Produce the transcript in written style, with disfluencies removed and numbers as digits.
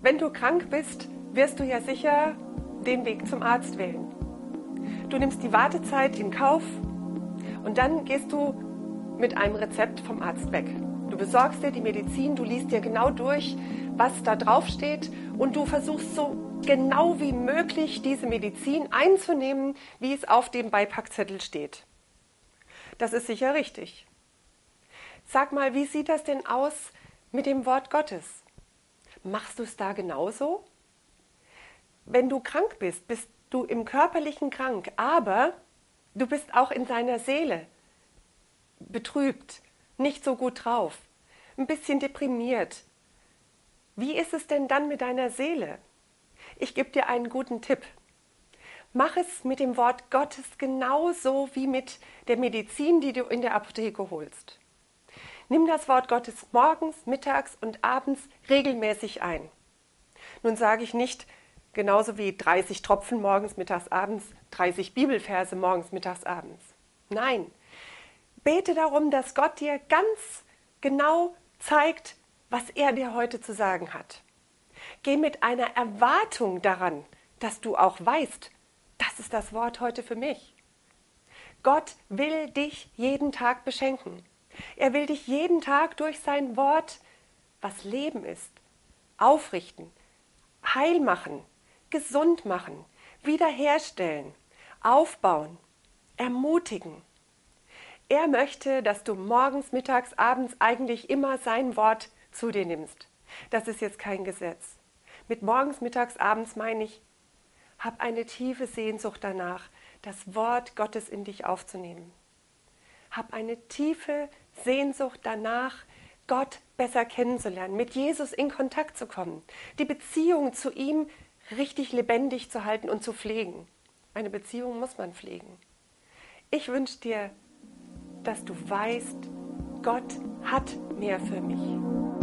Wenn du krank bist, wirst du ja sicher den Weg zum Arzt wählen. Du nimmst die Wartezeit in Kauf und dann gehst du mit einem Rezept vom Arzt weg. Du besorgst dir die Medizin, du liest dir genau durch, was da drauf steht und du versuchst so genau wie möglich diese Medizin einzunehmen, wie es auf dem Beipackzettel steht. Das ist sicher richtig. Sag mal, wie sieht das denn aus mit dem Wort Gottes? Machst du es da genauso? Wenn du krank bist, bist du im Körperlichen krank, aber du bist auch in deiner Seele betrübt, nicht so gut drauf, ein bisschen deprimiert. Wie ist es denn dann mit deiner Seele? Ich gebe dir einen guten Tipp. Mach es mit dem Wort Gottes genauso wie mit der Medizin, die du in der Apotheke holst. Nimm das Wort Gottes morgens, mittags und abends regelmäßig ein. Nun sage ich nicht, genauso wie 30 Tropfen morgens, mittags, abends, 30 Bibelverse morgens, mittags, abends. Nein, bete darum, dass Gott dir ganz genau zeigt, was er dir heute zu sagen hat. Geh mit einer Erwartung daran, dass du auch weißt, das ist das Wort heute für mich. Gott will dich jeden Tag beschenken. Er will dich jeden Tag durch sein Wort, was Leben ist, aufrichten, heil machen, gesund machen, wiederherstellen, aufbauen, ermutigen. Er möchte, dass du morgens, mittags, abends eigentlich immer sein Wort zu dir nimmst. Das ist jetzt kein Gesetz. Mit morgens, mittags, abends meine ich, hab eine tiefe Sehnsucht danach, das Wort Gottes in dich aufzunehmen. Hab eine tiefe Sehnsucht danach, Gott besser kennenzulernen, mit Jesus in Kontakt zu kommen, die Beziehung zu ihm richtig lebendig zu halten und zu pflegen. Eine Beziehung muss man pflegen. Ich wünsche dir, dass du weißt, Gott hat mehr für mich.